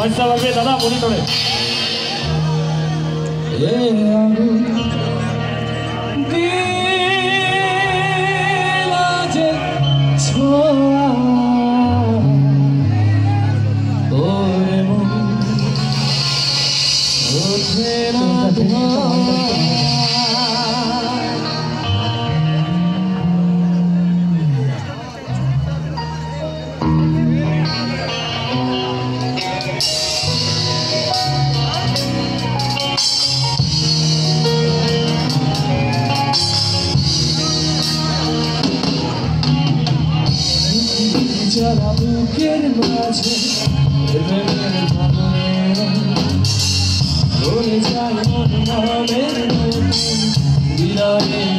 পয়সা পাবে দাদা মনিটরে যারা বুকের মাঝে প্রেমের ভাবনা বলে যায় মন মনের বিরাগে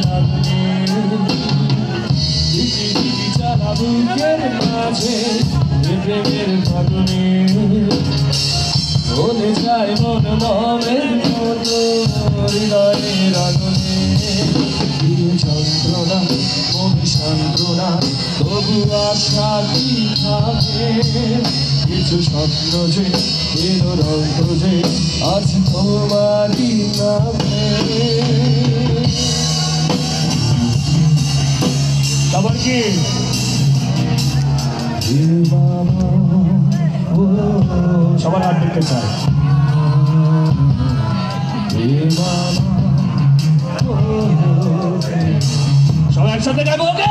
যারা বুকের মাঝে প্রেমের ভাবনে বলে যায় মন মনের মতো হৃদয়ের আগুনে যন্ত্রণা মনে সান্ত্রণা তবু আশা কি থাকে কিছু স্বপ্ন যে এলো রঙ্গ যে আজ তোমারই নামে তারপর কি সবার হাত দেখতে চায় সবাই একসাথে গাইবো ওকে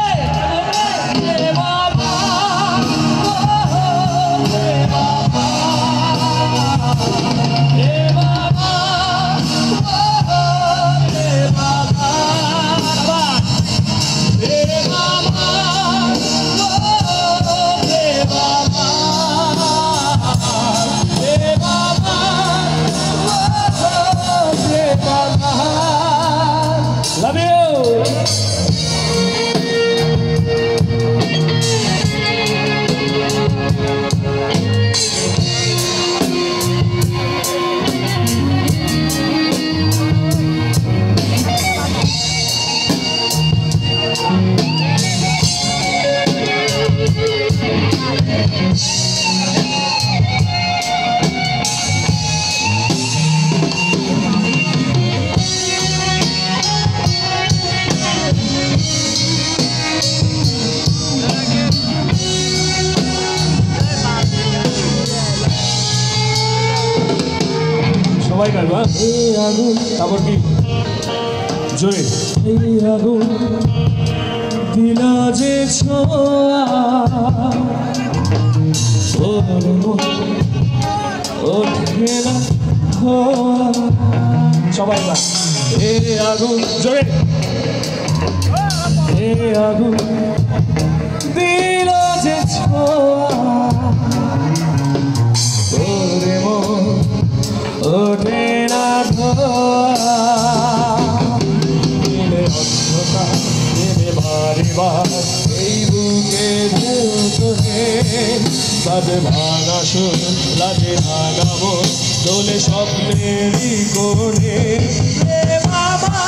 Love you. সবাই গাইবা এই আগুন তারপর কি জোরে এই আগুন দিলা যে ছোঁয়া ওঠে না সবাই গাইবা এই আগুন জোরে এই আগুন দিলা যে ছোঁয়া ওরে মন ওঠে না ধোলে অন্ধকার দেবে বারে বার এই বুকে ধুয়ে বাজে ভাঙা সুর লাগে ভাঙা মন দোলে স্বপ্নেরই কোণে বাবা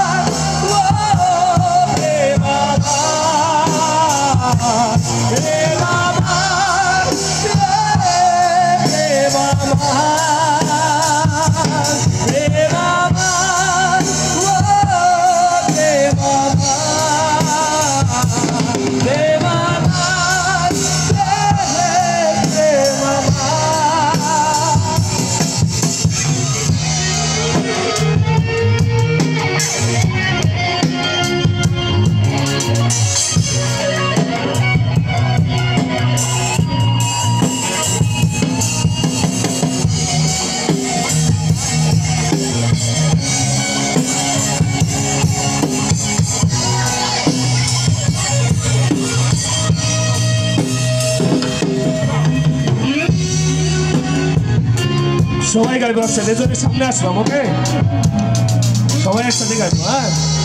সবাই গাইবো একসাথে যদি সামনে আসলাম ওকে সবাই একসাথে গাইবো হ্যাঁ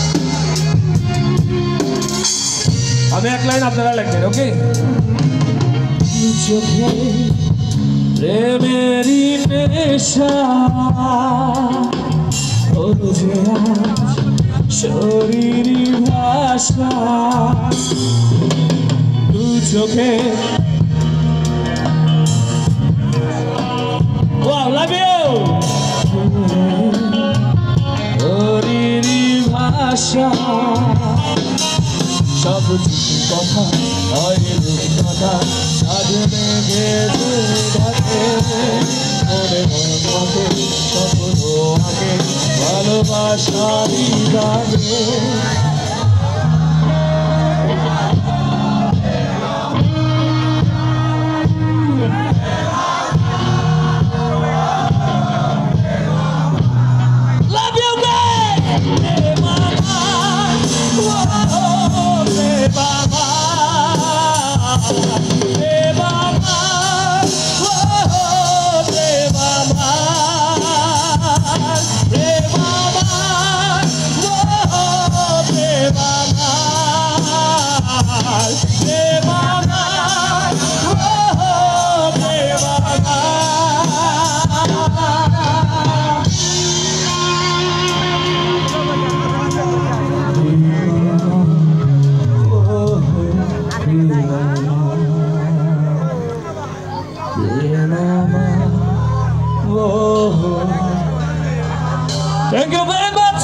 আমি এক লাইন আপনারা লিখবেন ওকে চোখে প্রেমেরই নেশা ও যে আজ শরীরী ভাষা দু চোখে মনে মনকে কখনো আগে ভালোবাসারই গানে Thank you very much.